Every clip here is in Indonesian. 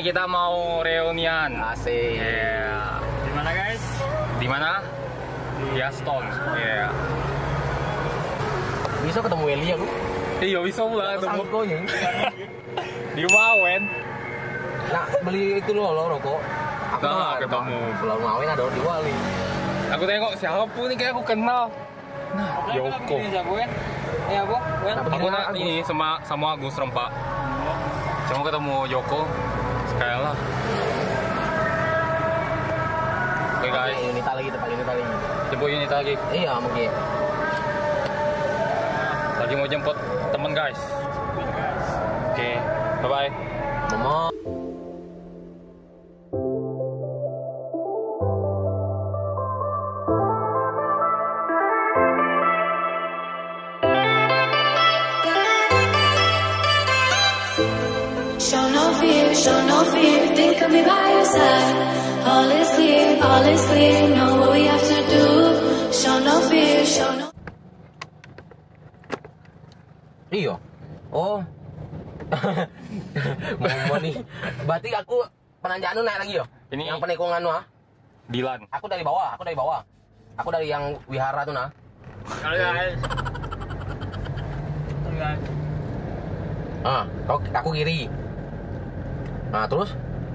kita mau reunian. Asik. Yeah. Di mana guys? Di mana? Di Aston. Yeah. Bisa ketemu Eli aku. Iya bisa pula ketemu. Sangkonya. Di rumah Awen. Nah, beli itu loh rokok. Aku Nah, tahu ketemu. Pulau Mawen ada di Wali. Aku tengok siapa nih kayak aku kenal. Nah, Yoko. Ya bu, Aku nak ini sama Agus Rempak. Cuma ketemu Yoko sekali lah. Oke guys, Unita lagi, tempat Unita lagi. jemput Unita lagi. Iya, mungkin. Lagi mau jemput temen guys. Oke, bye bye. Mama. Show no fear, think of me by your side. All is clear, know what we have to do. Show no fear, show no. Iya. Oh. Momo nih. Berarti aku penanjaan naik lagi yo. Ini Yang penikungan ah. Dilan. Aku dari bawah. Aku dari yang wihara tuh nah. Halo guys. Ah, aku kiri. Nah, terus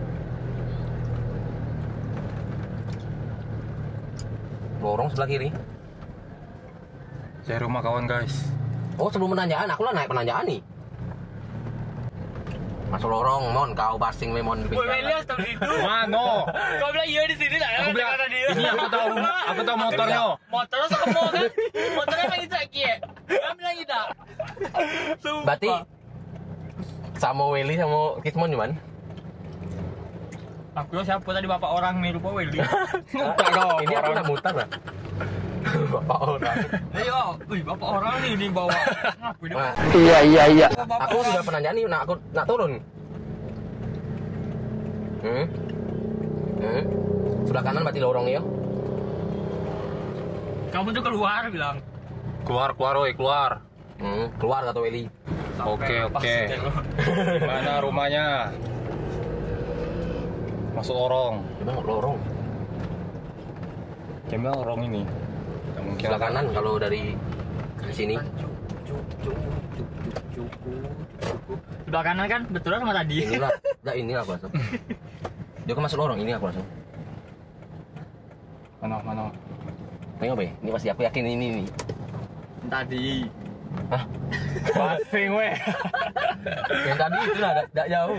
lorong sebelah kiri. Saya rumah kawan guys. Oh, sebelum penanjaan, aku lah naik penanjaan nih. Masuk lorong, mon, kau basing memon. Woi Elias tahu itu. Mano? Kau bilang iya di sini tak? Aku bilang ini aku tahu motornya. Motornya sama kan? Motornya emang itu lagi ya? Kau bilang tidak. Berarti sama Welly sama Kismon cuman. Aku tahu siapa tadi bapak orang nih lupa Willy. Enggak kau. Ini aku udah mutar lah. Bapak orang. Ayo, wih bapak orang nih bawa. Ngapain dia? Nah, Iya. aku sudah penanjaan nih, aku nak turun. Sebelah kanan berarti lorong ya. Kamu tuh keluar bilang. Keluar, woi, keluar. Keluar kata Welly. Oke. Mana rumahnya? Masuk lorong. Gimana lorong? Gimana lorong ini? Yang mungkin Sebelah kanan kalau dari sini. Sebelah kanan kan betul sama tadi. Inilah aku langsung. Dia kan masuk lorong ini aku langsung. Mana? Tengok be, ini pasti aku yakin ini nih. Tadi. Hah? Basing weh. Yang tadi itu lah, tidak jauh.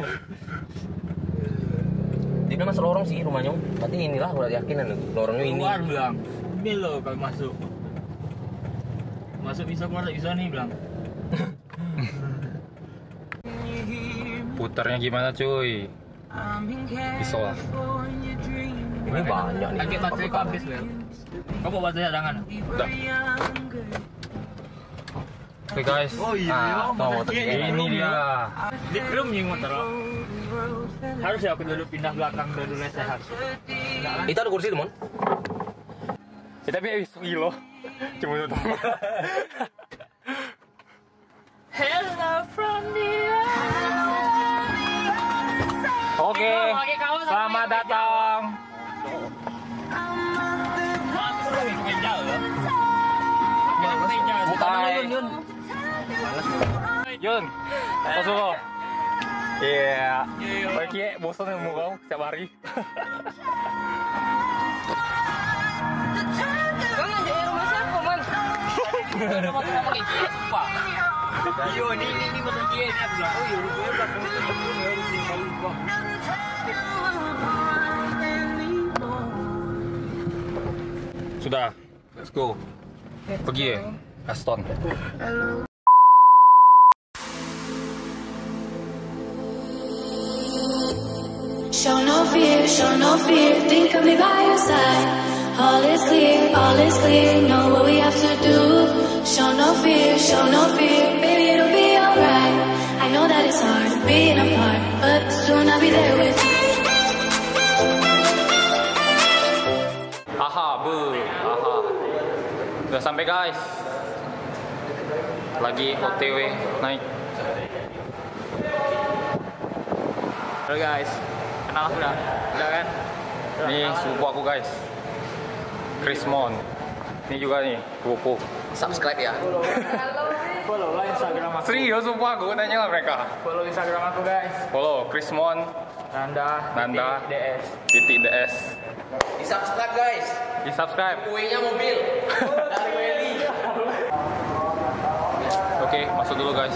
Dia bilang masuk lorong sih rumahnya. Berarti inilah aku udah yakin lorongnya ini. Keluar bilang. Ini loh kalau masuk. Masuk bisa keluar bisa nih bilang. Putarnya gimana cuy? Bisa lah. Ini banyak nih. Kaget baterai kau habis Bel. Kau bawa baterai cadangan? Udah. Oke guys. Oh Ini dia. Di krum yang motor lo. Harus ya aku duduk pindah belakang dulu sehat. Itu ada kursi teman. Tapi habis kilo. Cuma itu. Hello from the Oke. Selamat datang. Yun, masuk lo. Iya. Oke, bosan yang mau kau setiap hari. Kau ngajak rumah siapa, Man? Rumah kita pakai kia, sumpah. Iya, ini motor kia ini aku bilang. Oh iya, rumahnya belakang itu. Sudah, let's go. Pergi ya, Aston. Show no fear, think of me by your side. All is clear, know what we have to do. Show no fear, baby it'll be alright. I know that it's hard being apart, but soon I'll be there with you. Aha. Udah sampai guys. Lagi OTW naik. Halo guys. Kenal sudah? Udah kan? Ini sepupu aku guys, Krismon. Ini juga nih, sepupu. Subscribe ya. Follow lah Instagram aku. Serius sepupu aku, tanya lah mereka. Follow Instagram aku guys. Follow Krismon, Nanda DS. _DS. Di subscribe guys. Di subscribe. Kuenya mobil. Dari Welly. Oke, masuk dulu guys.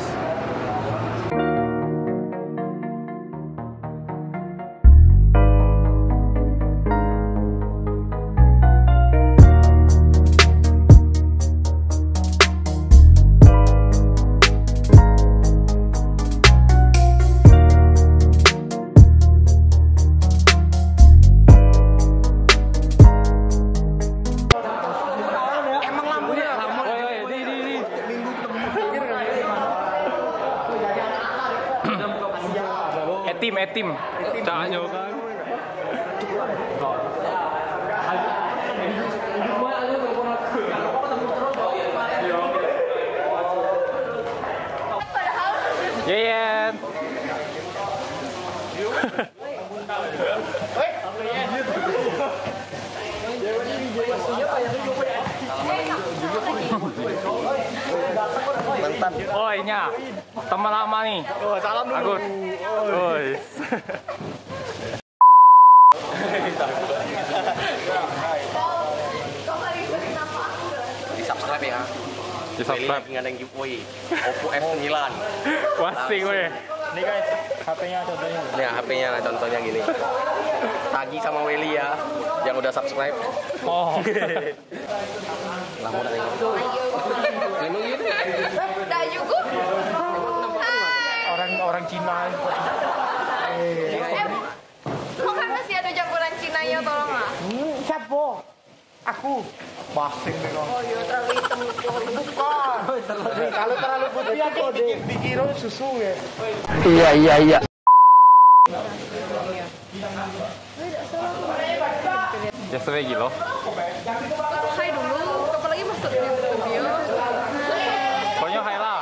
Etim. Caknya kan. Yeyen. Oh ini ya, teman lama nih. Oh, salam dulu. Agus. Oi. Di subscribe ya. Di subscribe. Welly ada yang giveaway. Oppo F9. Wasik weh. Nih guys, HP-nya contohnya. Nih HP-nya nah, contohnya gini. Tagi sama Welly ya, yang udah subscribe. Oh. Lama udah tengok. Emang gitu. Dah juga. Orang Cina. Kok kan masih ada campuran Cina ya, tolong lah. Siapa? Aku. Basing nih kok. Oh iya, terlalu hitam itu. Bukan. Kalau terlalu putih aku dikira susu ya. Iya. Ya sudah gila. Hai dulu, apalagi masuk di video. Pokoknya hai lah.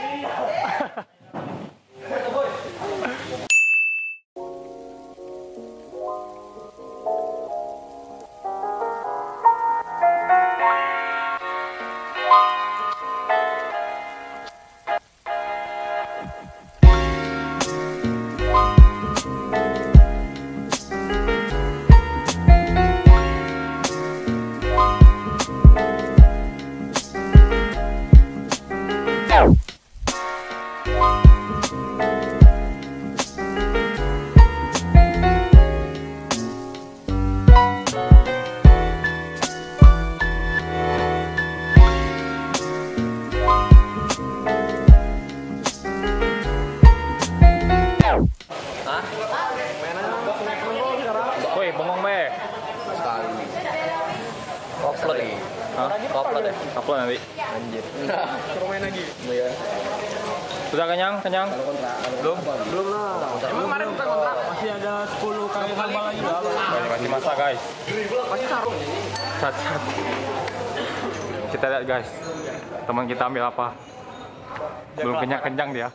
Woi, bengong be. Sekali. Upload nih. Hah? Upload deh. Upload nanti. Anjir. Suruh main lagi. Iya. Sudah kenyang? Belum? Belum lah. Kemarin bukan kontrak. Masih ada 10 kali tambah lagi lah. Masih masak guys. Masih taruh. Cat. Kita lihat guys. Teman kita ambil apa? Belum kenyang dia.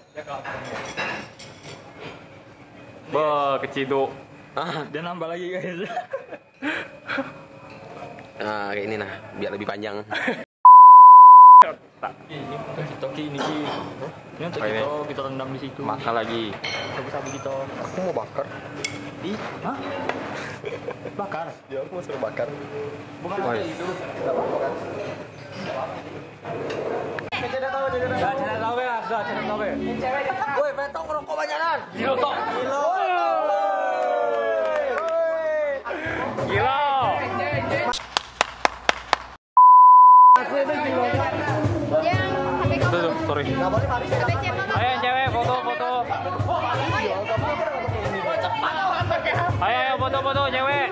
Keciduk. Dia nambah lagi guys. Nah, kayak ini nah, biar lebih panjang. Toki ini Ki. Ini untuk kita rendam di situ. Makan lagi. Sabu-sabu kita. Aku mau bakar. Ih, hah? Bakar. Ya, aku mau suruh bakar. Bukan Oh, kayak iya. itu. Tidak tahu ya, sudah tidak tahu ya. Woi, Betong ngerokok banyakan. Gila tok. Gila. Yang HP kamu. Tuh, sorry. HP siapa? Ayo yang cewek foto. Ayo foto cewek.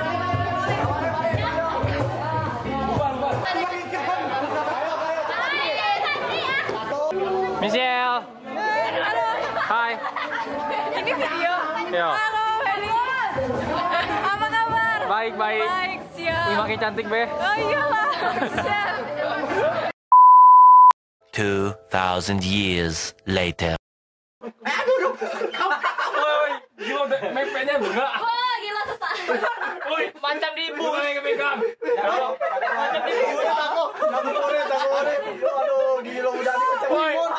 Michelle. Hai. Ini video. Yo. Halo, Heli. Apa kabar? Baik. Baik, siap. Wih, makin cantik be. Oh iyalah, siap. 2,000 years later. Woi, lo mepetnya enggak. Wah, gila sesak. Woi, macam di bus. Bukan yang kepegang. Macam di bus. Aduh, gila udah dikecek Woi. timun.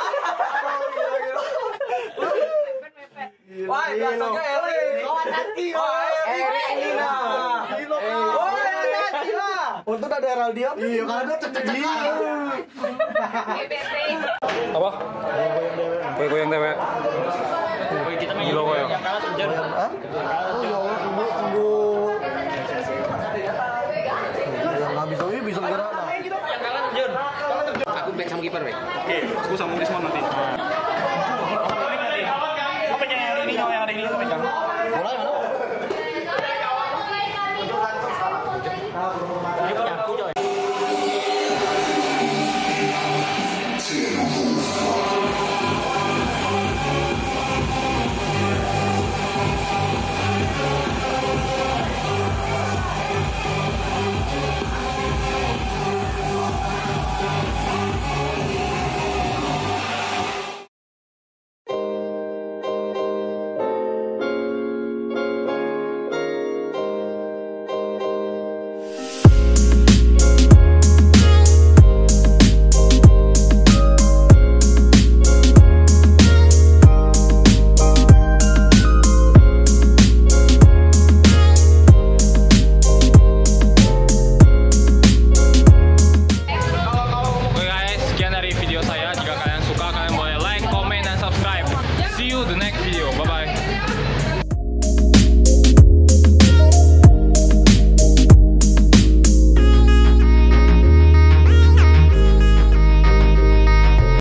Wah, biasanya Eri. Eri ini lah. Woi, hati-hati lah. Untung ada Heraldion. Iya, kan ada cek-cekan. Apa? Goyang dewek. Kita main Gila goyang. yang kalah terjun. Hah? Oh, ya Allah, tunggu. Yang habis ini bisa gerak. Yang kalah terjun. Aku back sama kiper, Bek. Oke, aku sama Rismon nanti.